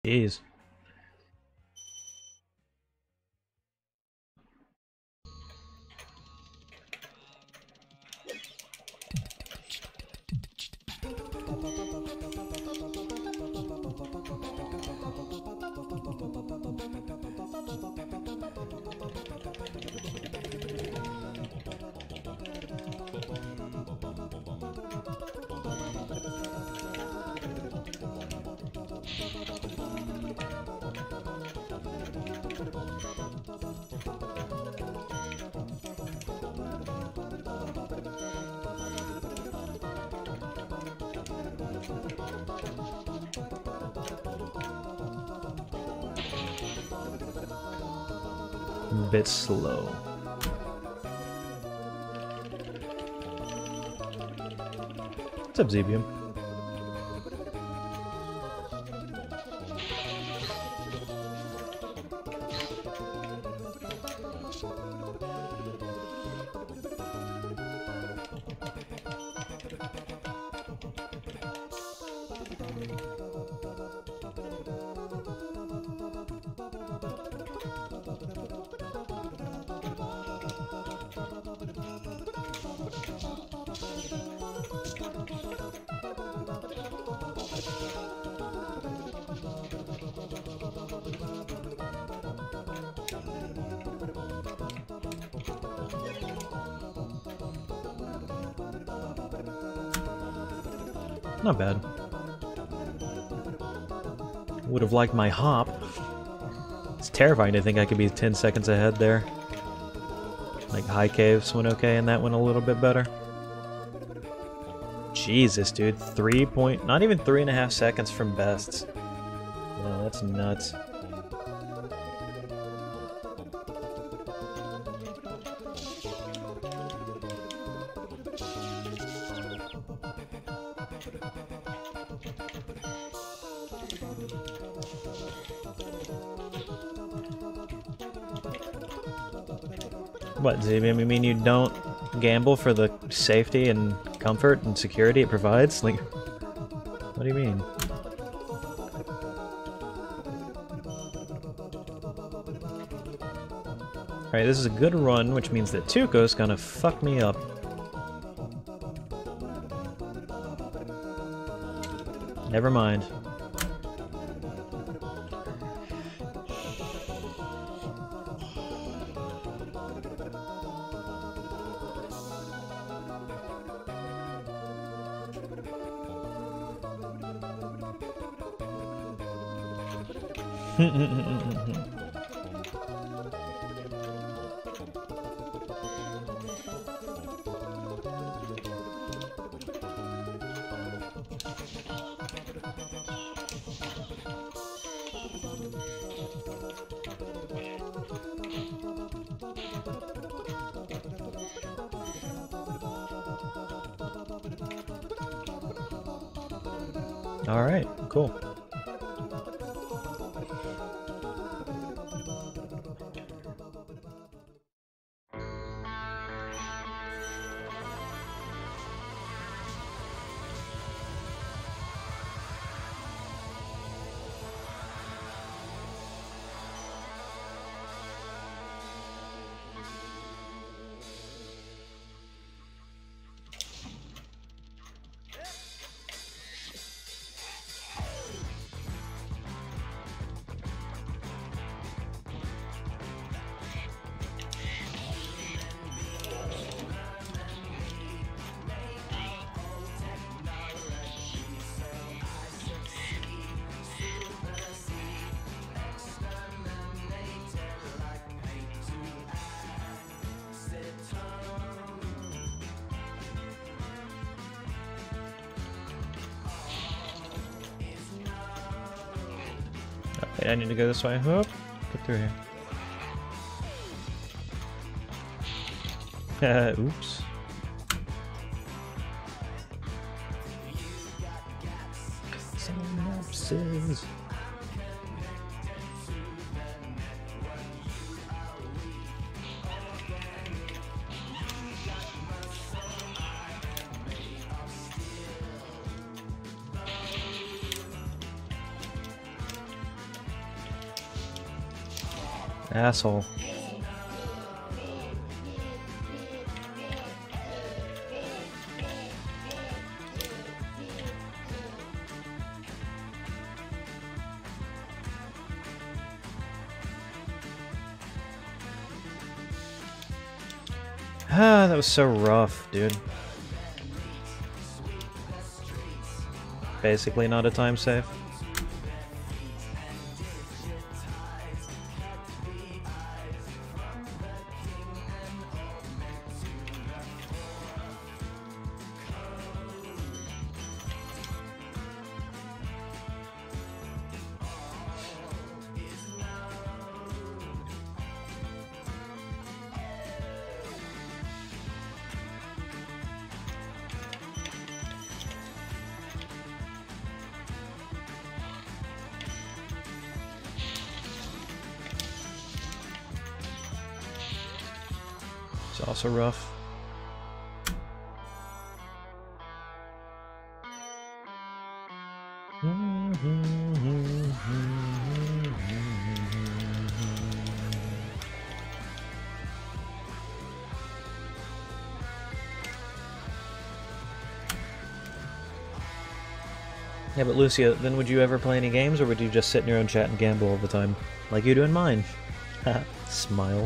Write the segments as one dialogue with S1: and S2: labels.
S1: Jeez. A bit slow. What's up, Zebium? Not bad. Would have liked my hop. It's terrifying to think I could be 10 seconds ahead there. Like high caves went okay and that went a little bit better. Jesus, dude. Not even 3.5 seconds from bests. No, that's nuts. What, Zebium, you mean you don't gamble for the safety and comfort and security it provides? Like, what do you mean? Alright, this is a good run, which means that Tuco's gonna fuck me up. Never mind. All right, cool. Okay, I need to go this way. Whoop, get through here. Oops. Synapses. Asshole. Ah, that was so rough, dude. Basically not a time save. It's also rough. Yeah, but Lucia, then would you ever play any games, or would you just sit in your own chat and gamble all the time? Like you do in mine. Smile.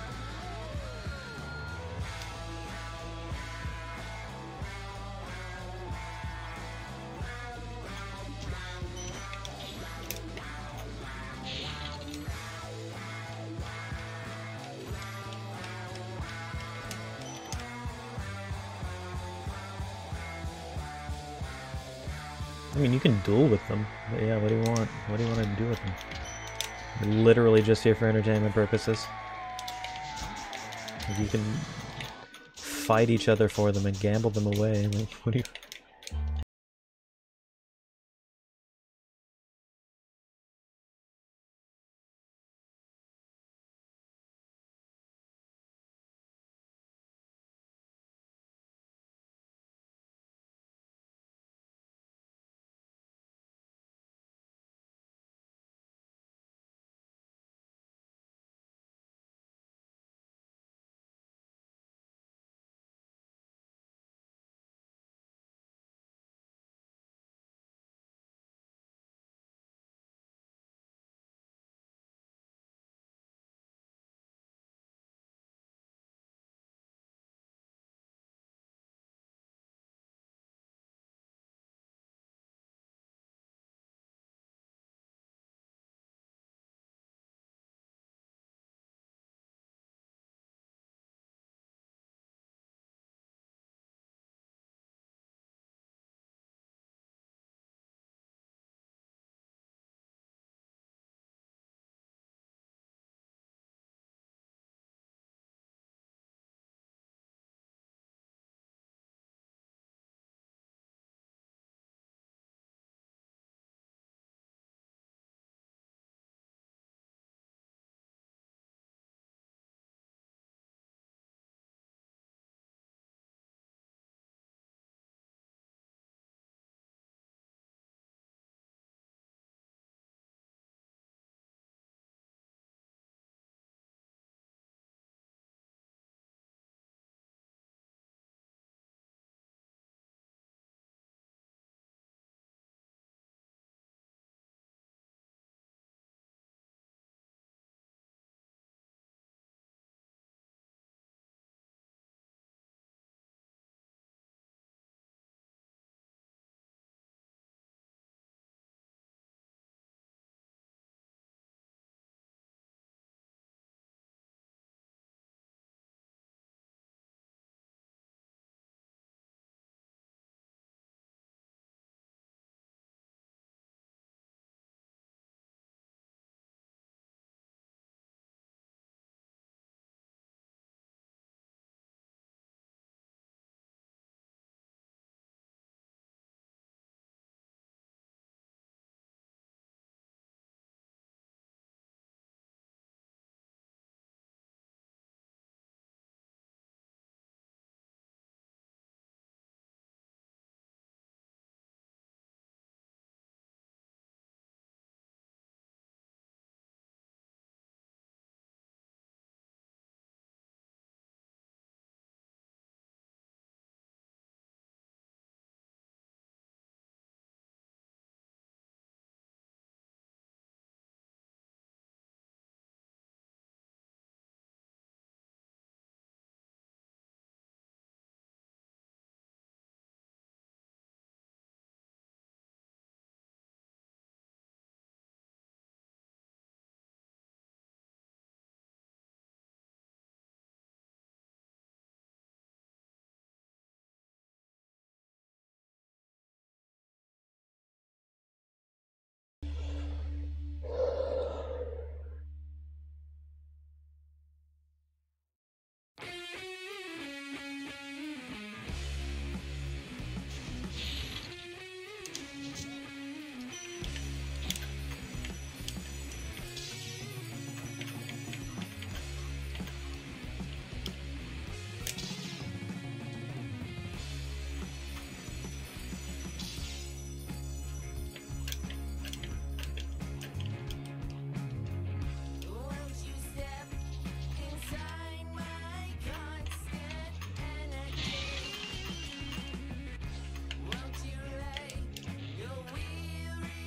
S1: I mean, you can duel with them, but yeah, what do you want? What do you want to do with them? They're literally just here for entertainment purposes. Like, you can fight each other for them and gamble them away. Like, what do you...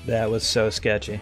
S1: That was so sketchy.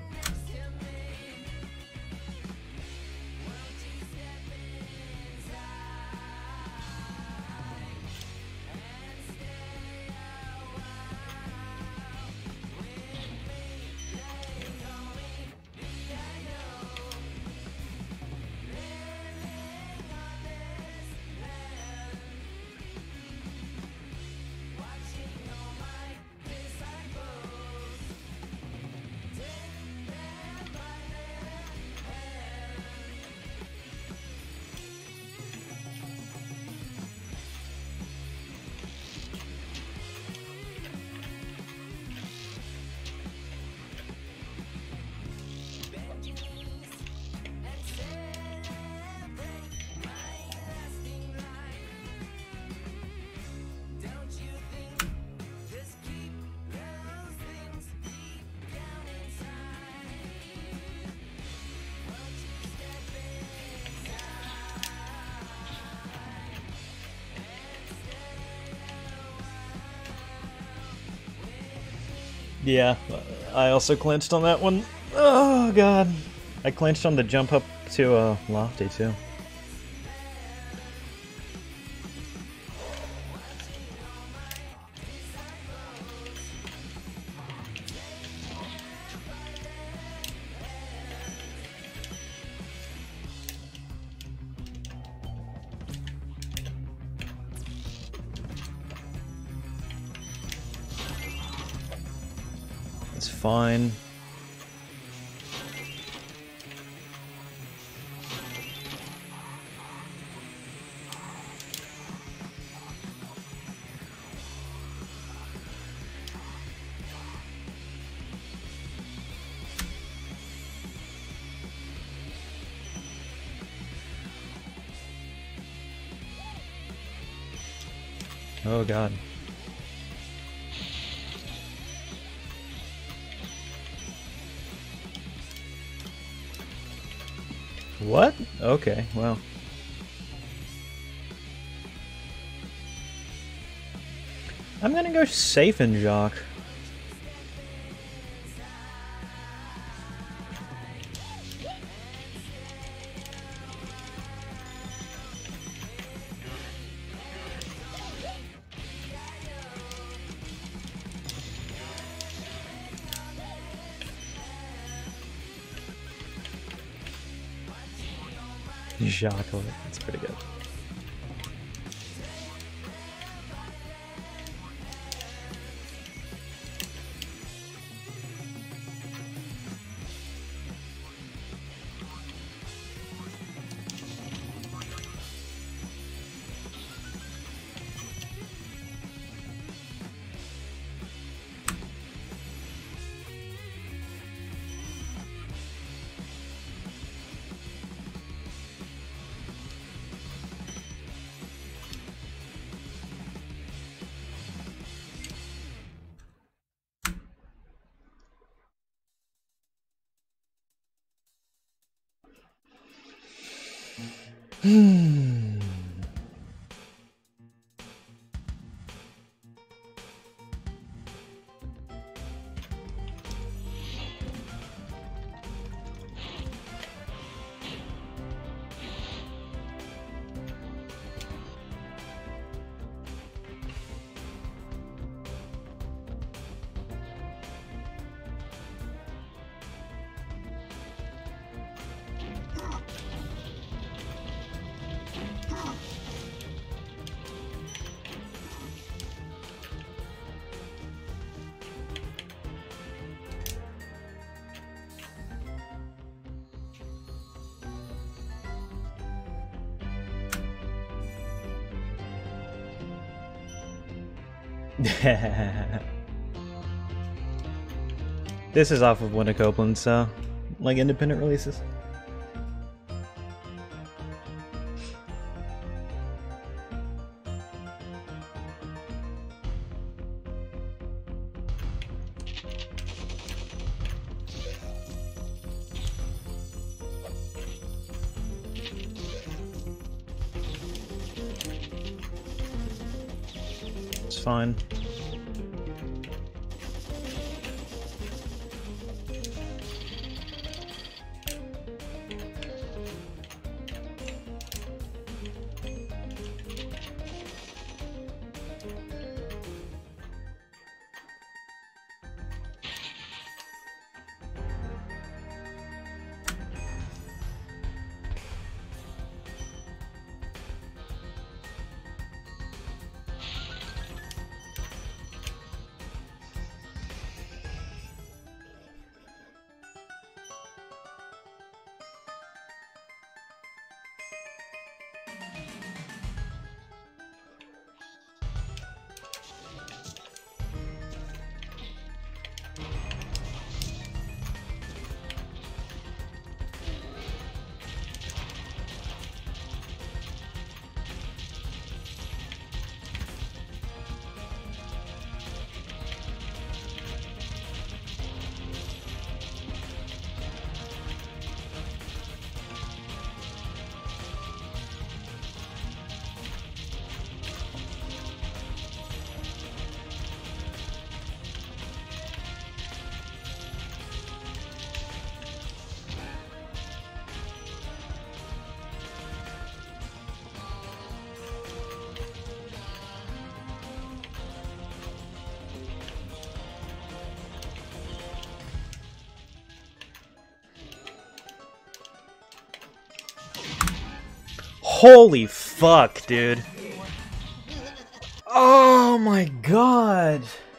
S1: Yeah, I also clinched on that one. Oh god. I clinched on the jump up to Lofty too. It's fine. Oh god. What? Okay, well. I'm gonna go safe and Jock. Jacques, that's pretty good. This is off of one of Copeland's like independent releases. It's fine. Holy fuck, dude. Oh my god.